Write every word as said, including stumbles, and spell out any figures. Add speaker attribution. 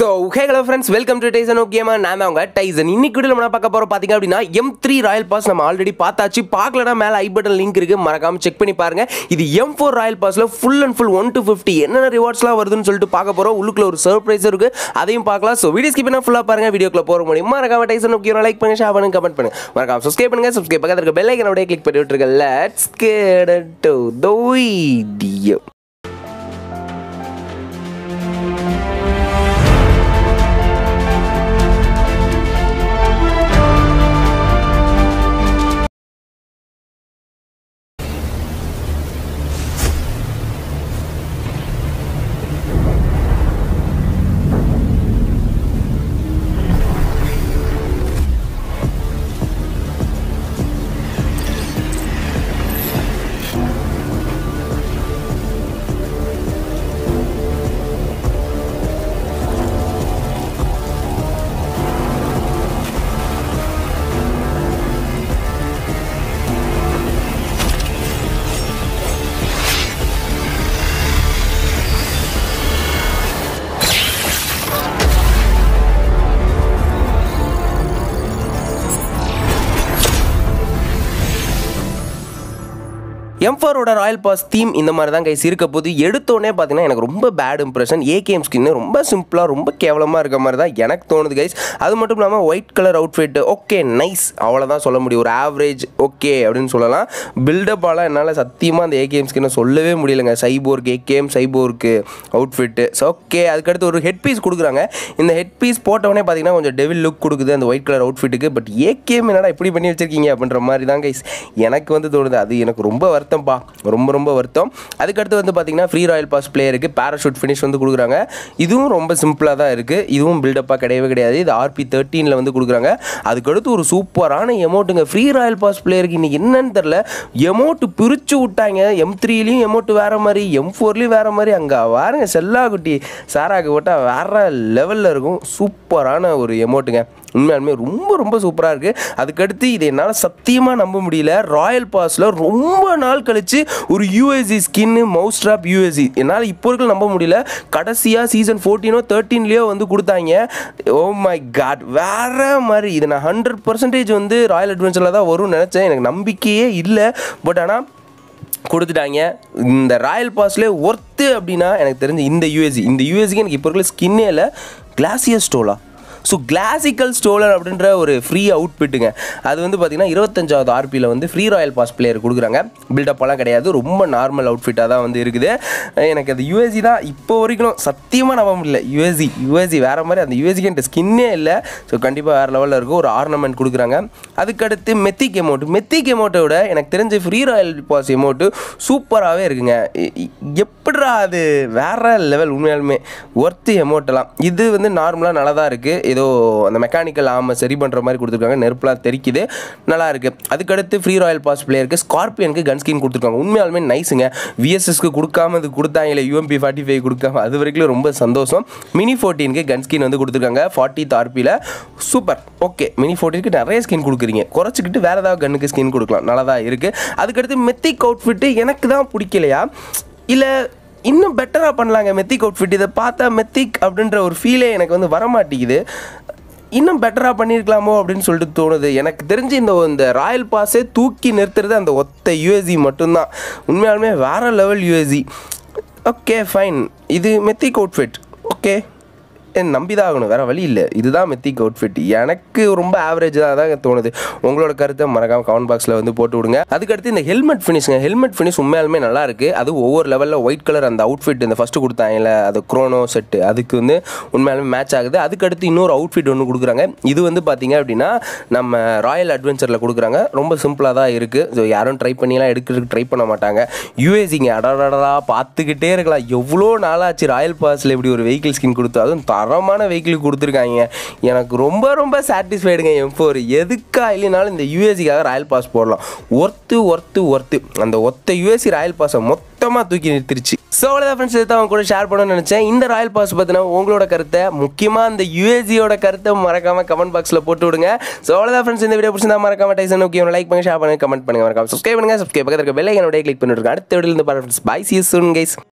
Speaker 1: So, hey hello friends, welcome to Tysonnoobgamer. நான் தான் Tyson. இன்னைக்கு வீடியோல நம்ம பார்க்க போறோம் பாத்தீங்க அப்படினா M three Royal Pass நம்ம ஆல்ரெடி பார்த்தாச்சு. பார்க்கலனா மேல ஐ பட்டன் லிங்க் இருக்கு, மறக்காம செக் பண்ணி பாருங்க. இது M four Royal Passல full and full one to fifty என்னென்ன ரிவார்ட்ஸ்லாம் வருதுன்னு சொல்லிட்டு பார்க்க போறோம். உள்ளுக்குள்ள ஒரு சர்ப்ரைஸ் இருக்கு, அதையும் பார்க்கலாம். சோ வீடியோ ஸ்கிப் பண்ணா ஃபுல்லா பாருங்க. வீடியோக்குள்ள போற முடியும் மறக்காம Tysonnoobgamer லைக் பண்ணுங்க, ஷேர் பண்ணுங்க, கமெண்ட் பண்ணுங்க. மறக்காம சப்ஸ்கிரைப் பண்ணுங்க. சப்ஸ்கிரைப் பக்கத்துல இருக்க பெல் ஐகானை அப்படியே கிளிக் பண்ணி விட்டுருங்க. Let's get into the video. M four ஓட ராயல் பாஸ் தீம் இந்த மாதிரி தான் கைஸ் இருக்க போது. எடுத்தோடனே பார்த்தீங்கன்னா எனக்கு ரொம்ப பேட் இம்ப்ரெஷன். ஏகேஎம் ஸ்கின்னு ரொம்ப சிம்பிளாக ரொம்ப கேவலமாக இருக்க மாதிரி தான் எனக்கு தோணுது கைஸ். அது மட்டும் இல்லாமல் white colour outfit okay nice, அவ்வளோதான் சொல்ல முடியும். ஒரு ஆவரேஜ் ஓகே அப்படின்னு சொல்லலாம். பில்டப்பாலாம் என்னால் சத்தியமாக அந்த ஏகேஎம் ஸ்கின்னை சொல்லவே முடியலைங்க. Cyborg AKM cyborg outfit so okay. அதுக்கடுத்து ஒரு ஹெட் பீஸ் கொடுக்குறாங்க. இந்த ஹெட் பீஸ் போட்டவொடனே பார்த்தீங்கன்னா கொஞ்சம் டெவில் லுக் கொடுக்குது அந்த ஒயிட் கலர் அவுட்ஃபிட்டுக்கு. பட் ஏகேஎம் என்னடா இப்படி பண்ணி வச்சிருக்கீங்க அப்படின்ற மாதிரி தான் கைஸ் எனக்கு வந்து தோணுது. அது எனக்கு ரொம்ப வருத்தம் பா, ரொம்ப ரொம்ப வருத்தம். அதுக்கடுத்து வந்து பார்த்தீங்கன்னா ஃப்ரீ ராயல் பாஸ் பிளேயருக்கு பேராஷூட் ஃபினிஷ் வந்து கொடுக்குறாங்க. இதுவும் ரொம்ப சிம்பிளாக தான் இருக்குது. இதுவும் பில்டப்பாக கிடையவே கிடையாது. இது ஆர்பி தேர்ட்டீனில் வந்து கொடுக்குறாங்க. அதுக்கடுத்து ஒரு சூப்பரான எமௌண்ட்டுங்க ஃப்ரீ ராயல் பாஸ் பிளேயருக்கு. இன்றைக்கி என்னன்னு தெரில, எமௌண்ட்டு பிரித்து விட்டாங்க. எம் த்ரீலையும் எமௌண்ட்டு வேறு மாதிரி, எம் ஃபோர்லேயும் வேறு மாதிரி. அங்கே வாருங்க செல்லா குட்டி சாராக்கு போட்டால் வேறு லெவலில் இருக்கும். சூப்பரான ஒரு எமௌண்ட்டுங்க, உண்மையாலுமே ரொம்ப ரொம்ப சூப்பராக இருக்குது. அதுக்கடுத்து இதை என்னால் சத்தியமாக நம்ப முடியல. ராயல் பாஸில் ரொம்ப நாள் கழித்து ஒரு USC skin mouse drop USC என்னால் இப்போ இருக்க நம்ப முடியல. கடைசியாக சீசன் ஃபோர்டீனோ தேர்ட்டீன்லேயோ வந்து கொடுத்தாங்க. ஓ மை காட், வேறு மாதிரி. இதை நான் ஹண்ட்ரட் பர்சன்டேஜ் வந்து ராயல் அட்வென்ச்சரில் தான் வரும்னு நினச்சேன். எனக்கு நம்பிக்கையே இல்லை. பட் ஆனால் கொடுத்துட்டாங்க. இந்த ராயல் பாஸ்லேயே ஒர்த்து அப்படின்னா எனக்கு தெரிஞ்சு இந்த யூஎஸ்சி இந்த யூஎஸ்சிக்கு எனக்கு இப்போ இருக்கிற ஸ்கின்னே இல்லை. கிளாசியர் ஸ்டோலா ஸோ கிளாசிக்கல் ஸ்டோலர் அப்படின்ற ஒரு ஃப்ரீ அவுட்ஃபிட்டுங்க. அது வந்து பார்த்திங்கன்னா இருபத்தஞ்சாவது ஆர்பியில் வந்து ஃப்ரீ ராயல் பாஸ் பிளேயர் கொடுக்குறாங்க. பில்டப்பெல்லாம் கிடையாது, ரொம்ப நார்மல் அவுட்ஃபிட்டாக தான் வந்து இருக்குது. எனக்கு அது யூஎஸ்சி தான் இப்போ வரைக்கும் சத்தியமாக நம்ப முடியல. யூஎஸ்சி யூஎஸ்சி வேறு மாதிரி, அந்த யூஎஸ்சிக்கு என்கிட்ட ஸ்கின்னே இல்லை. ஸோ கண்டிப்பாக வேறு லெவலில் இருக்கும். ஒரு ஆர்னமெண்ட் கொடுக்குறாங்க. அதுக்கடுத்து மெத்திக் எமௌண்ட் மெத்திக் எமௌண்ட்டை விட எனக்கு தெரிஞ்ச ஃப்ரீ ராயல் பாஸ் எமௌண்ட்டு சூப்பராகவே இருக்குங்க. எப்படிரா அது வேறு லெவல், உண்மையாலுமே ஒர்த்து எமௌண்ட்டெல்லாம். இது வந்து நார்மலாக நல்லா தான் இருக்குது. ஏதோ அந்த மெக்கானிக்கல் ஆமை சரி பண்ணுற மாதிரி கொடுத்துருக்காங்க. நெருப்பெலாம் தெரிக்குது, நல்லா இருக்குது. அதுக்கடுத்து ஃப்ரீ ராயல் பாஸ் பிளேயருக்கு ஸ்கார்பியனுக்கு கன் ஸ்கின் கொடுத்துருக்காங்க. உண்மையாலுமே நைஸுங்க. விஎஸ்எஸ்க்கு கொடுக்காம அது கொடுத்தாங்களே, யூஎம்பி ஃபார்ட்டி ஃபைவ் கொடுக்காம, அது வரைக்கும் ரொம்ப சந்தோஷம். மினி ஃபோர்டீனுக்கு கன் ஸ்கின் வந்து கொடுத்துருக்காங்க ஃபார்ட்டித் ஆர்பியில். Super okay. மினி ஃபோர்டீனுக்கு நிறைய ஸ்கின் கொடுக்குறீங்க, குறைச்சிக்கிட்டு வேறு ஏதாவது கன்னுக்கு ஸ்கின் கொடுக்கலாம், நல்லா தான் இருக்குது. அதுக்கடுத்து மெத்திக் அவுட்ஃபிட்டு எனக்கு தான் பிடிக்கலையா இல்லை இன்னும் பெட்டராக பண்ணலாங்க மெத்திக் அவுட்ஃபிட். இதை பார்த்தா மெத்திக் அப்படின்ற ஒரு ஃபீலே எனக்கு வந்து வரமாட்டேங்குது. இன்னும் பெட்டராக பண்ணியிருக்கலாமோ அப்படின்னு சொல்லிட்டு தோணுது. எனக்கு தெரிஞ்சு இந்த இந்த ராயல் பாஸே தூக்கி நிறுத்துறது அந்த ஒத்த யூஎஸ்சி மட்டும்தான். உண்மையாலுமே வேறு லெவல் யூஎஸ்சி. ஓகே ஃபைன், இது மெத்திக் அவுட்ஃபிட் ஓகே, என் நம்பி தான் ஆகணும், வேறு வழி இல்லை. இதுதான் மெத்திக் அவுட்ஃபிட். எனக்கு ரொம்ப ஆவரேஜ் தான் தான் தோணுது. உங்களோட கருத்தை மறக்காமல் கமெண்ட் பாக்ஸில் வந்து போட்டு விடுங்க. அதுக்கடுத்து இந்த ஹெல்மெட் ஃபினிஷுங்க. ஹெல்மெட் ஃபினிஷ் உண்மையாலுமே நல்லா இருக்குது. அது ஒவ்வொரு லெவலில் ஒயிட் கலர் அந்த அவுட்ஃபிட் இந்த ஃபஸ்ட்டு கொடுத்தாங்கல்ல, அது க்ரோனோ செட்டு, அதுக்கு வந்து உண்மையாலுமே மேட்ச் ஆகுது. அதுக்கடுத்து இன்னொரு அவுட்ஃபிட் ஒன்று கொடுக்குறாங்க. இது வந்து பார்த்திங்க அப்படின்னா நம்ம ராயல் அட்வென்ச்சரில் கொடுக்குறாங்க. ரொம்ப சிம்பிளாக தான் இருக்குது. ஸோ யாரும் ட்ரை பண்ணிலாம் எடுக்கிறதுக்கு ட்ரை பண்ண மாட்டாங்க. யூஎஸ்சிங்க அடடா பார்த்துக்கிட்டே இருக்கலாம். எவ்வளோ நாளாச்சு ராயல் பாஸில் இப்படி ஒரு வெஹிக்கிள் ஸ்கின் கொடுத்து, அதுவும் தரமான வெஹிக்கிள் கொடுத்துருக்காங்க. எனக்கு ரொம்ப ரொம்ப சாட்டிஸ்ஃபைடுங்க. எம் ஃபோர் எதுக்கா இல்லைனாலும் இந்த யூஎஸ்சிக்காக ராயல் பாஸ் போடலாம். Worth worth worth. அந்த ஒத்த யூஎஸ்சி ராயல் பாஸை மொத்தமாக தூக்கி நிறுத்திருச்சு. ஸோ அவ்வளோதான் ஃப்ரெண்ட்ஸ், இதை அவங்க கூட ஷேர் பண்ணணும்னு நினச்சேன். இந்த ராயல் பாஸ் பார்த்தினா உங்களோட கருத்தை, முக்கியமாக அந்த யூஎஸ்சியோட கருத்தை மறக்காமல் கமெண்ட் பாக்ஸில் போட்டு விடுங்க. ஸோ அவ்வளோதான் ஃப்ரெண்ட்ஸ், இந்த வீடியோ பிடிச்சிருந்தா மறக்காம Tysonnoobgamer லைக் பண்ணுங்க, ஷேர் பண்ணுங்க, கமெண்ட் பண்ணுங்க, மறக்காம சப்ஸ்கிரைப் பண்ணுங்க. சப்ஸ்கிரைப் பக்கத்தில் இருக்க பெல் ஐகானை அப்படியே கிளிக் பண்ணிட்டு அடுத்த வீடியோவில் இருந்து பாருங்க. Bye, see you soon guys.